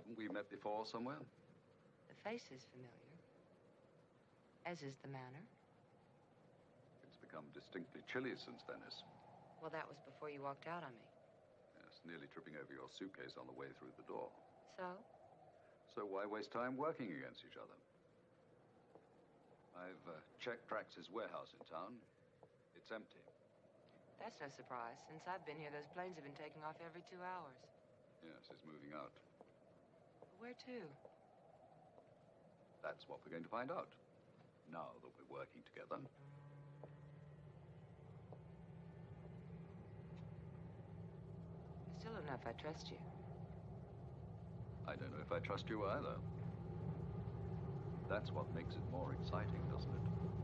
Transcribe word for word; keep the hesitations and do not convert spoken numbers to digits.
Haven't we met before somewhere? The face is familiar, as is the manner. It's become distinctly chilly since Venice. Well, that was before you walked out on me. Yes, nearly tripping over your suitcase on the way through the door. So? So why waste time working against each other? I've uh, checked Drax's warehouse in town. It's empty. That's no surprise. Since I've been here, those planes have been taking off every two hours. Yes, it's moving out. Where to? That's what we're going to find out, now that we're working together. I still don't know if I trust you. I don't know if I trust you either. That's what makes it more exciting, doesn't it?